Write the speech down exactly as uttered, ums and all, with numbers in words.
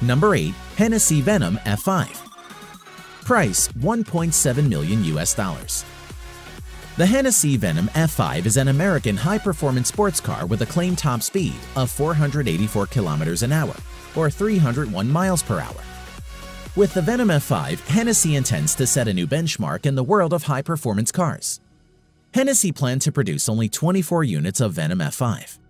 Number eight. Hennessy Venom F five. Price one point seven million U S dollars. The Hennessy Venom F five is an American high-performance sports car with a claimed top speed of four hundred eighty-four kilometers an hour, or three hundred one miles per hour. With the Venom F five, Hennessy intends to set a new benchmark in the world of high-performance cars. Hennessy planned to produce only twenty-four units of Venom F five.